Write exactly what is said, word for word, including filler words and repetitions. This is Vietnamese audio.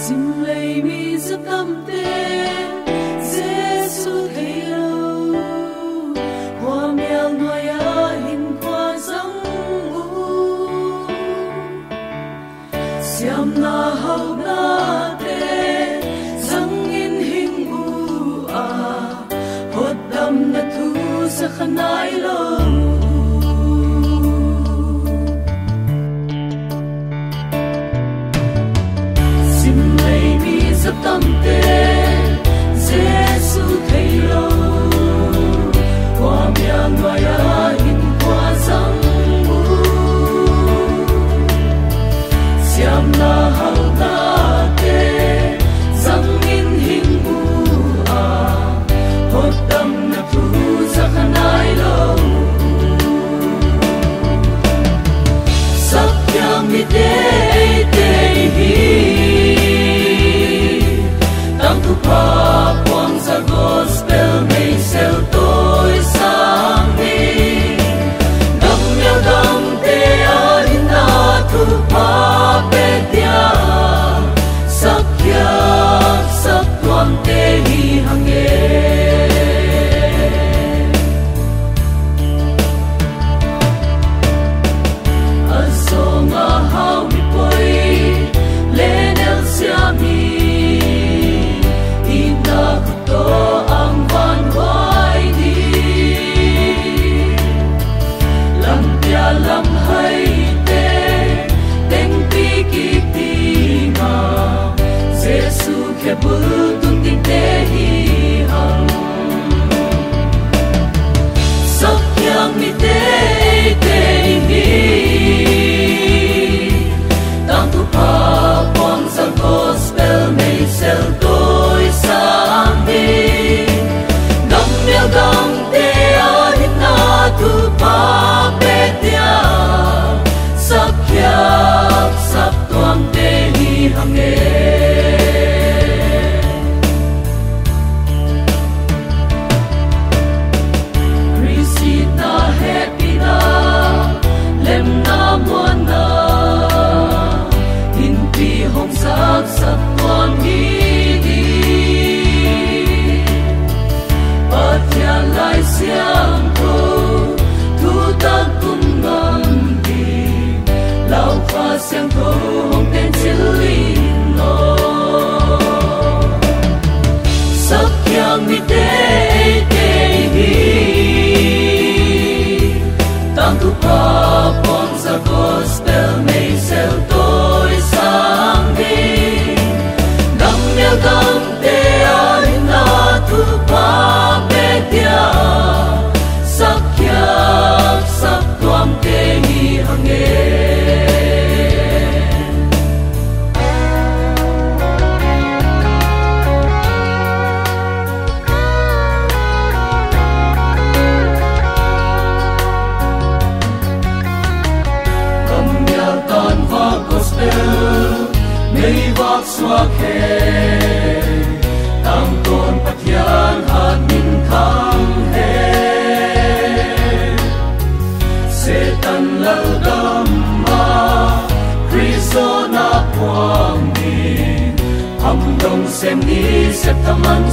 sim lấy mi giúp tâm tê Giêsu thấy lâu hoa mèo nuôi á hình hoa giống u xiêm na hậu na tê giống in hình u à hốt đầm na thu sa khanai lâu tâm tê Giêsu thấy lâu hoa mèo ngoài á in hoa răng u xiêm na hậu na tê răng in hình u à hốt tâm na thu ra khanai lâu sắc yang mi tê tê hi Tang tu pa quang sa gospel mây sel tôi sang đi đam mèo đam te a in na tu pa pe tia sắc ya sắc tuam te hi hang e azonga hau mi poi lên el sia mi ang van hoài đi làm tia làm hay tê tên pi kỳ ti mà Giêsu khẽ bước tung tin tê hi hằng sắc yang mi tê tê hi tang tu pa quang sa gospel mây sel tôi sang đi đam mèo đam te a in na tu pa pe tia sắc ya sắc tuam te hi hang e Krisita happy na lem na muan na in pi hong sắc sắc tuam hi lai xiang cô thu ta cùng ngâm đi lao pha xiang cô hồng tên chữ linh ngô sắc yang mi tê tê hi tang tu pa quang sa gospel mây sel tôi sang đi đam mèo đam te a in na tu pa sắc ya sắc tuam te hi hang e cầm nhà tan va gospel mây vác xoa khe tam tôn pathian hạt min khang he setan lal gamma Krishna quang ni ham dong sem ni set taman